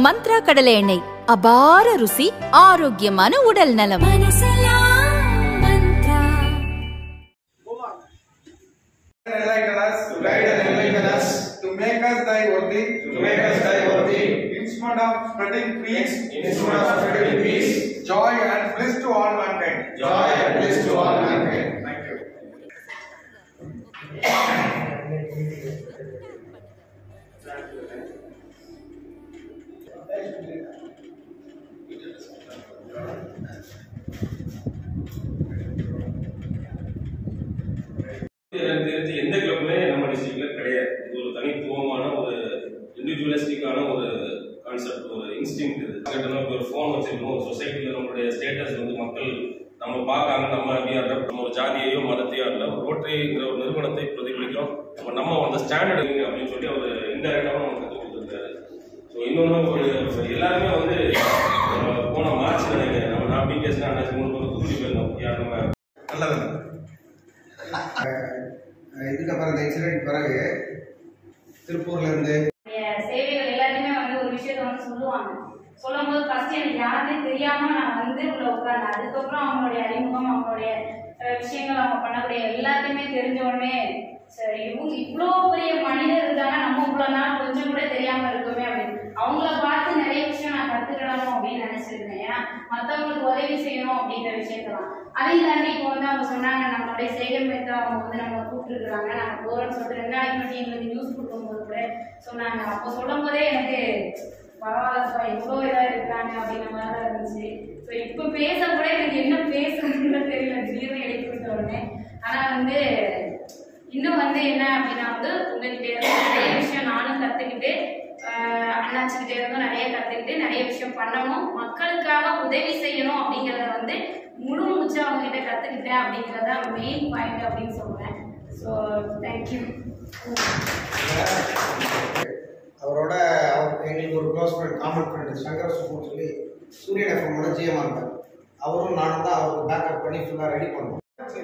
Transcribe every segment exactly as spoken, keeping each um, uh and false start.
மந்த்ரா கடலை எண்ணெய், அபார ருசி, ஆரோக்கியமான உடல் நலம். To make us thy worthy, to make us thy worthy, instead of spreading peace, instead of spreading peace, joy and bliss to all mankind, joy and bliss to all mankind. Thank you. எந்த கிளப்புமே நம்ம டிஸ்ட்ரிக்ட்ல கிடையாது. இது ஒரு தனித்துவமான ஒரு இண்டிவிஜுவலிஸ்டிக்கான ஒரு concept, ஒரு இன்ஸ்டிங். இது ஒரு ஃபோன் வச்சிருக்கோம், ஒரு சொசைட்டியில் நம்மளுடைய ஸ்டேட்டஸ் வந்து மக்கள் நம்ம பார்க்காங்க, நம்ம நம்ம ஒரு ஜாதியையோ மதத்தையோ இல்லை, ஒரு ரோட்டரிங்கிற ஒரு நிறுவனத்தை பிரதிபலிக்கிறோம். நம்ம நம்ம அந்த ஸ்டாண்டர்டு அப்படின்னு சொல்லி அவர் இன்டெரக்டாக நமக்கு கற்றுக் கொடுத்துருக்காரு. ஸோ இன்னொன்று ஒரு எல்லாருமே வந்து போன மார்ச் நினைக்கிறேன் நம்ம நான் பிகேஸ் அண்ணாச்சி மூணு பேர் தூக்கி போயிருந்தோம். யார் நம்ம நல்லது இதுக்கு அப்புறம் இந்த இன்சிடென்ட் பிறகு திருப்பூர்ல இருந்து சேவைகள் எல்லாத்தையுமே வந்து ஒரு விஷயத்த வந்து சொல்லுவாங்க. சொல்லும் போது ஃபர்ஸ்ட் எனக்கு யாருமே தெரியாம நான் வந்து உள்ள உட்கார்ந்து அதுக்கப்புறம் அவங்களுடைய அறிமுகம், அவங்களுடைய விஷயங்கள், அவங்க பண்ணக்கூடிய எல்லாத்தையுமே தெரிஞ்ச உடனே சரி இவங்க இவ்வளோ பெரிய மனிதர் இருக்காங்க, நம்ம இவ்வளோ நாள் கொஞ்சம் கூட தெரியாம இருக்குமே அப்படின்னு அவங்கள பார்த்து நிறைய விஷயம் நான் கத்துக்கிடணும் அப்படின்னு நினைச்சிருக்கேன். ஏன்னா மற்றவங்களுக்கு உதவி செய்யணும் அப்படிங்கிற விஷயத்தெல்லாம் அதையும் தாண்டி இப்போ வந்து அவங்க சொன்னாங்க நம்மளுடைய சேகர் மேத்தா அவங்க வந்து நம்ம கூப்பிட்டுருக்குறாங்க, நாங்கள் போகிறோம்னு சொல்லிட்டு ரெண்டு நாளைக்கு மட்டும் எங்களுக்கு நியூஸ் கொடுக்கும்போது கூட சொன்னாங்க. அப்போ சொல்லும் போதே எனக்கு பரவாயில்லப்பா எவ்வளோ இதாக இருக்காங்க அப்படிங்கிற மாதிரி தான் இருந்துச்சு. ஸோ இப்போ பேச கூட எனக்கு என்ன பேசணும்னு தெரியல, திடீர்னு எழுப்பி விட்ட உடனே. ஆனால் வந்து இன்னும் வந்து என்ன அப்படின்னா வந்து உங்ககிட்ட இருந்து நிறைய விஷயம் நானும் கற்றுக்கிட்டு அண்ணாச்சிக்கிட்டே இருந்தும் நிறைய கற்றுக்கிட்டு நிறைய விஷயம் பண்ணணும், மக்களுக்காக உதவி செய்யணும் அப்படிங்கிறத வந்து முழு மூச்சு அவங்க கிட்ட கற்றுக்கிட்டேன் அப்படிங்கிறத மெயின் பாயிண்ட் அப்படின்னு சொல்கிறேன். So thank you. அவரோட அவர் எங்களுக்கு ஒரு close friend, common friend Shankar சுப்புன்னு சொல்லி சூரியன் எஃப்எம்மோட ஜிஎம்ஆர் இருந்தார். அவரும் நானும் தான் அவருக்கு பேக்கப் பண்ணி ஃபுல்லாக ரெடி பண்ணுவோம்.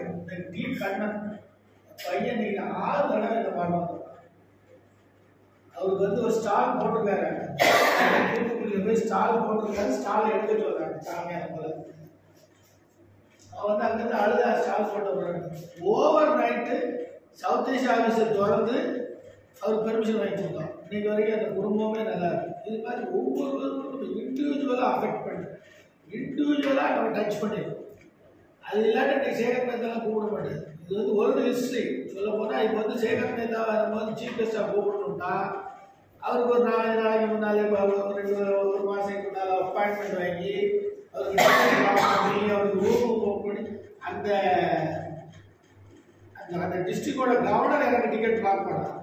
பையன் நீங்க ஆறு தடவை இந்த பாடம் அவருக்கு வந்து ஒரு ஸ்டால் போட்டிருக்காரு, தூத்துக்குடியில் போய் ஸ்டால் போட்டிருக்காரு, ஸ்டால் எடுத்துட்டு வர்றாங்க சாமியார் போல. அவன் வந்து அங்கிருந்து அழுதா ஸ்டால் போட்டு வர்றாங்க. ஓவர் நைட்டு சவுத் ஈஸ்ட் ஆஃபீஸை திறந்து அவர் பெர்மிஷன் வாங்கி கொடுத்தோம். இன்னைக்கு வரைக்கும் அந்த குடும்பமே நல்லா இருக்கு. இது மாதிரி ஒவ்வொருவருக்கும் இண்டிவிஜுவலாக அஃபெக்ட் பண்ணு, இண்டிவிஜுவலாக நம்ம டச் பண்ணிடும். அது இல்லாட்டி இன்னைக்கு சேகர் மேத்தாலாம் கூப்பிட மாட்டேது. இது வந்து ஒரு ஹிஸ்ட்ரி சொல்ல போனால் இப்போ வந்து சேகர் மேத்தாவை நம்ம வந்து சீஃப் கெஸ்டாக கூப்பிடணும்னா அவருக்கு ஒரு நாலு நாளைக்கு முன்னாலே ரெண்டு ஒரு மாதத்துக்கு முன்னால் அப்பாயின்மெண்ட் வாங்கி அவருக்கு பண்ணி அவருக்கு ரூம் பண்ணி அந்த அந்த டிஸ்ட்ரிக்டோட கவர்னர் எனக்கு டிக்கெட் பிளாக் பண்ணான்.